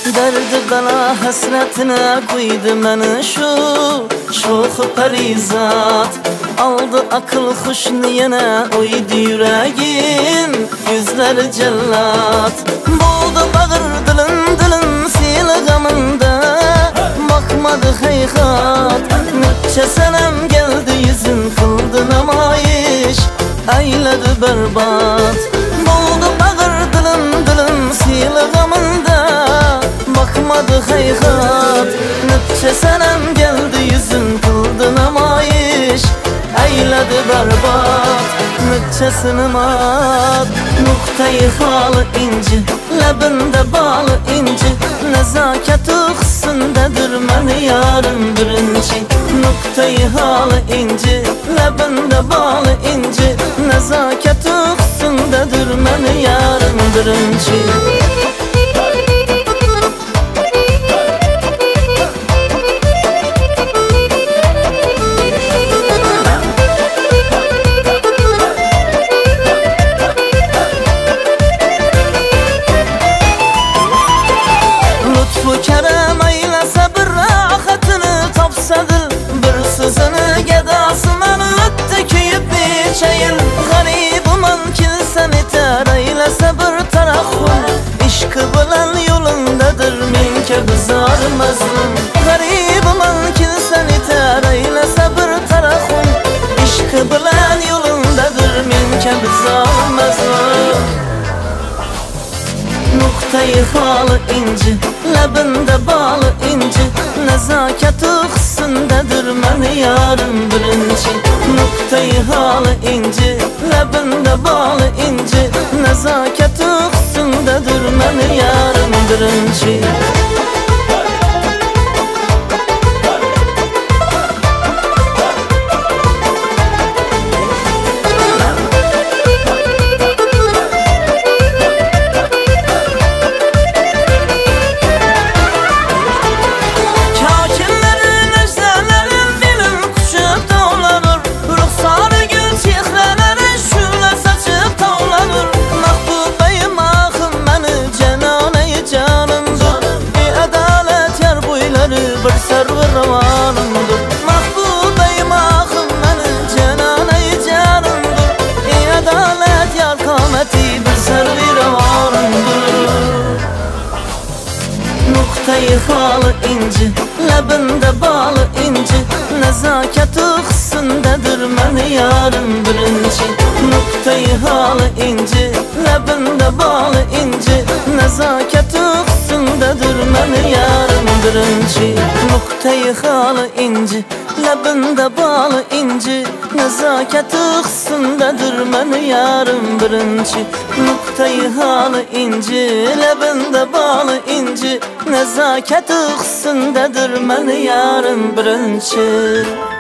Derdi bela hasretine koydu beni şu perizat. Aldı akıl huşniyene oydu yüreğim, yüzleri cellat. Buldu bağır dilin sil gamında, bakmadı heyhat. Nütçe senem geldi yüzün kıldı namayiş, eyledi berbat. Buldu bağır dilin sil gamında, bakmadı heyhat. Nütçe senem geldi yüzün kıldı namayiş, eyledi berbat. Nütçesini mat, nuktayı halı inci, lebinde balı inci. Nezaket hussundedir meni yarım birinci. Nuktayı halı inci, lebinde balı inci. Nezaket hussundedir meni yarım birinci. Bu kerem eylese bir rahatını tapsadır, bir sözünü gedasından öttü kiyip bir çayır. Garibim ki seni ter eylese bir tarakhun, işkı bilen yolundadır minke bizar mazlum. Garibim ki seni ter eylese bir tarakhun, işkı bilen yolundadır minke bizar mazlum. Nuktayı halı inci, lebinde balı inci. Nezaket hussundedir meni yarım birinci. Nuktayı halı inci, lebinde balı inci. Nezaket hussundedir meni yarım birinci. Bir servi ravanımdır, mahbubeyim ahım benim cenane-i canımdır. Adalet yar kameti bir servi ravanımdır. Nuktayı halı inci, lebinde balı inci. Nezaket hussundedir meni yarım birinci. Nuktayı halı inci, lebinde balı inci. Nezaket hussundedir meni yarım birinci. Nuktayı halı inci, lebinde balı inci. Nezaket hussundedir meni yarım birinci. Nuktayı halı inci, lebinde balı inci. Nezaket hussundedir meni yarım birinci.